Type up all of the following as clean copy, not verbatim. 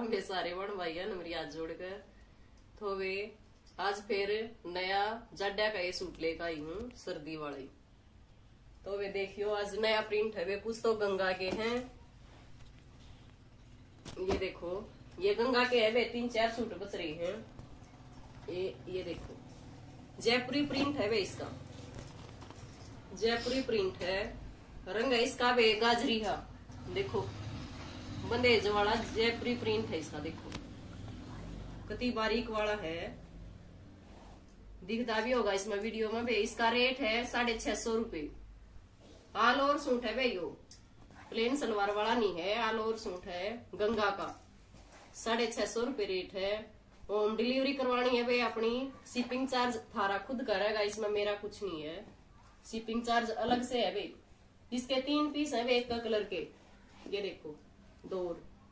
वे सारे बन भाई है मेरी आज जोड़कर तो वे आज फिर नया जाड्या का ये सूट लेकर आई हूँ सर्दी वाली। तो वे देखियो आज नया प्रिंट है। वे कुछ तो गंगा के हैं, ये देखो ये गंगा के है। वे 3-4 सूट बच रहे हैं। ये देखो जयपुरी प्रिंट है वे, इसका जयपुरी प्रिंट है। रंग है इसका वे गाजरी है, देखो बंदेज वाला जयपुरी प्रिंट है इसका। देखो कति बारीक वाला है, दिखता भी होगा इसमें वीडियो में। वे इसका रेट है 650 रुपए। ऑल ओवर सूट है वे, यो प्लेन सलवार वाला नहीं है, ऑल ओवर सूट है गंगा का। 650 रुपए रेट है। होम डिलीवरी करवानी है वे अपनी। शिपिंग चार्ज थारा खुद का रहेगा, इसमें मेरा कुछ नहीं है। शिपिंग चार्ज अलग से है वे। इसके 3 पीस है वे एक कलर के, ये देखो 2।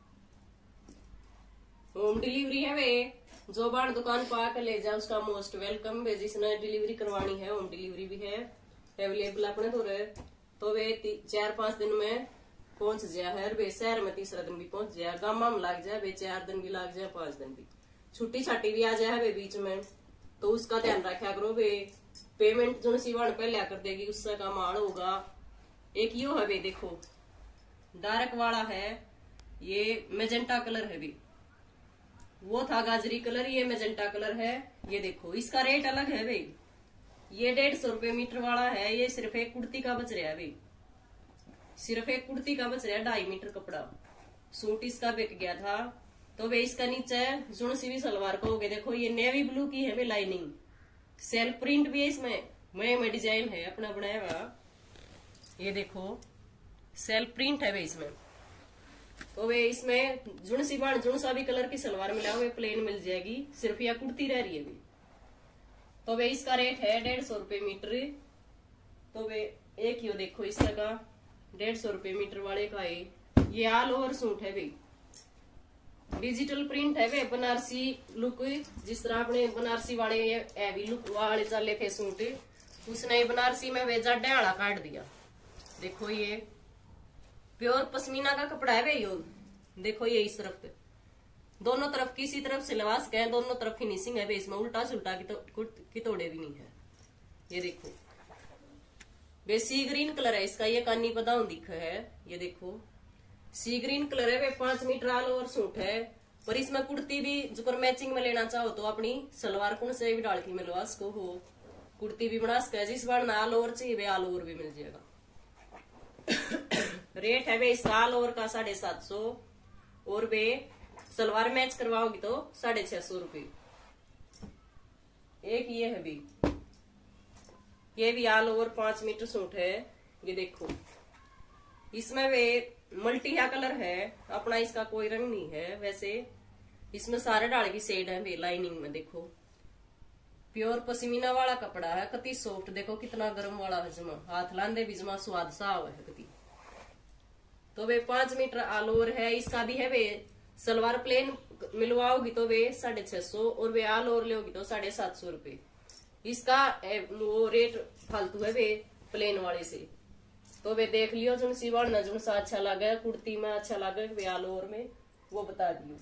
होम डिलीवरी है वे। जो बार दुकान पर आकर ले जाओ उसका मोस्ट वेलकम। वे जिसने डिलीवरी करवानी है होम डिलीवरी भी है अवेलेबल अपने तो वे 4-5 दिन में पहुंच जाए है। वे शहर में तीसरा दिन भी पहुंच जाए, गामा में लग जाए वे 4 दिन भी लग जाए, 5 दिन भी। छुट्टी छाटी भी आ जाए वे बीच में, तो उसका ध्यान रखा करो। वे पेमेंट जो सिवान पहले कर देगी उससे का माल होगा। एक यो है वे, देखो डार्क वाला है, ये मेजेंटा कलर है भी। वो था गाजरी कलर, ये मेजेंटा कलर है। ये देखो इसका रेट अलग है वे। ये 150 रुपए मीटर वाला है। ये सिर्फ एक कुर्ती का बच रहा है वे, सिर्फ एक कुर्ती का बच रहा है। 2.5 मीटर कपड़ा सूट इसका बिक गया था। तो वे इसका नीचे जुन सी भी सलवार का हो गया। देखो ये नेवी ब्लू की है वे लाइनिंग, सेल्फ प्रिंट भी है इसमें, मैं डिजाइन है अपना बनाया हुआ। ये देखो सेल्फ प्रिंट है वे इसमें। तो वे इसमें जुन सा भी कलर की सलवार मिला वे प्लेन मिल जाएगी, सिर्फ यह कुर्ती रह रही है वे। तो वे इसका रेट है 150 रुपए मीटर। तो वे एक ही देखो इसका का 150 रुपए मीटर वाले का है। ये ऑल ओवर सूट है वे, डिजिटल प्रिंट है वे। बनारसी लुक, जिस तरह अपने बनारसी वाले हैवी लुक वाले चले थे सूट, उसने बनारसी में वे जाड्या वाला काट दिया। देखो ये प्योर पश्मीना का कपड़ा है वे। यो देखो ये इस तरफ दोनों तरफ किसी तरफ सिलवा सके, दोनों तरफ फिनिशिंग है वे। इसमें उल्टा सुल्टा की तोड़े भी नहीं है। ये देखो वे सी ग्रीन कलर है इसका, ये कानी पदाऊ दिख है। ये देखो सी ग्रीन कलर है वे। 5 मीटर ऑल ओवर सूट है। पर इसमें कुर्ती भी जो मैचिंग में लेना चाहो तो अपनी सलवार कुण से भी डाल के मिलवा सको हो, कुर्ती भी बना सके। जिस बार ऑल ओवर चाहिए वे ऑल ओवर भी मिल जाएगा। रेट है वे इसका ऑल ओवर का 750 और वे सलवार मैच करवाओगी तो 650 रुपए। एक ये है भी, ये भी ऑल ओवर 5 मीटर सूट है। ये देखो इसमें वे मल्टीया कलर है अपना, इसका कोई रंग नहीं है। वैसे इसमें सारे डाल की शेड है वे लाइनिंग में। देखो प्योर पश्मीना वाला कपड़ा है, कति सॉफ्ट। देखो कितना गर्म वाला है, जमा हाथ लांदे भी जमा स्वाद सा है कति। तो वे 5 मीटर ऑल ओवर है। इसका भी है वे सलवार प्लेन मिलवाओगी तो वे 650 और वे ऑल ओवर लोगी तो 750 रुपए। इसका वो रेट फालतू है वे प्लेन वाले से। तो वे देख लियो जो सिवाना जो सा अच्छा लगे, कुर्ती में अच्छा लगे वे ऑल ओवर में, वो बता दियो।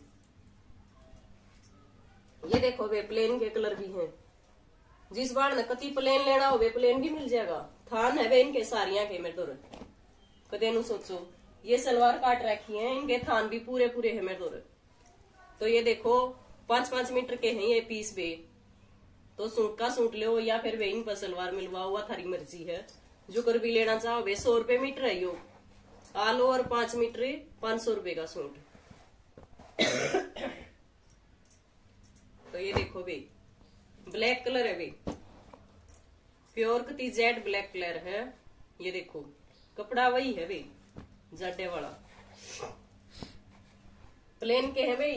ये देखो वे प्लेन के कलर भी हैं। जिस बार न कति प्लेन लेना हो वे प्लेन भी मिल जाएगा। थान है वे इनके सारिया के मेरे दौर कदे नु सोचो। ये सलवार काट रखी है, इनके थान भी पूरे पूरे है मेरे दौर। तो ये देखो 5-5 मीटर के हैं ये पीस वे। तो सूट का सूट लो या फिर वे इन पर सलवार मिलवाओ, हुआ थारी मर्जी है। जो कर भी लेना चाहो वे 100 रुपए मीटर है। यो ऑल ओवर 5 मीटर 500 रुपए का सूट। तो ये देखो वे ब्लैक कलर है वे, प्योर कति जेड ब्लैक कलर है। ये देखो कपड़ा वही है वे जाडे वाला, प्लेन के है वे।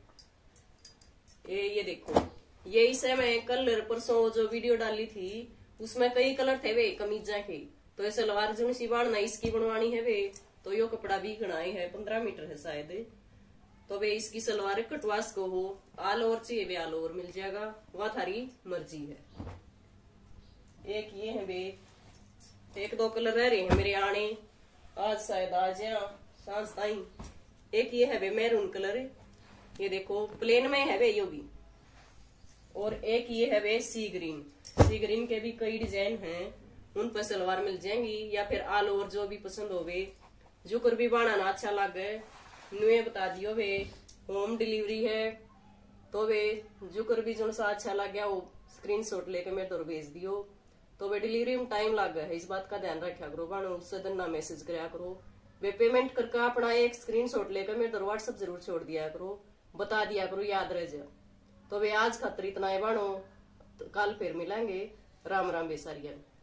ये देखो ये इसे मैं कल परसों जो वीडियो डाली थी उसमें कई कलर थे वे कमीजा के। तो ये सलवार जो सिवाना इसकी बनवानी है वे, तो यो कपड़ा भी घनाई है 15 मीटर है शायद। तो वे इसकी सलवार कटवास को हो, ऑल ओवर चाहिए वे ऑल ओवर मिल जाएगा, वह थारी मर्जी है। एक ये है वे, 1-2 कलर रह रहे हैं मेरे आने, आज शायद आज या सांझ ताई। एक ये है वे मैरून कलर, ये देखो प्लेन में है वे यो भी। और एक ये है वे सी ग्रीन। सी ग्रीन के भी कई डिजाइन हैं, उन पर सलवार मिल जाएंगी या फिर ऑल ओवर जो भी पसंद हो वे। जो कर भी बनाना अच्छा लगे नुए बता दियो वे। होम डिलीवरी है तो वे जो कर भी जो सा अच्छा लग गया वो स्क्रीनशॉट लेके मेरे तो भेज दियो। तो वे डिलीवरी में टाइम लग गया है, इस बात का ध्यान रखा करो बानो। उससे दिन ना मैसेज कराया करो। वे पेमेंट करके अपना एक स्क्रीनशॉट लेकर मेरे तो व्हाट्सएप जरूर छोड़ दिया करो, बता दिया करो, याद रह जाए। तो वे आज खातर इतना है बानो, तो कल फिर मिलेंगे। राम राम बेसारिया।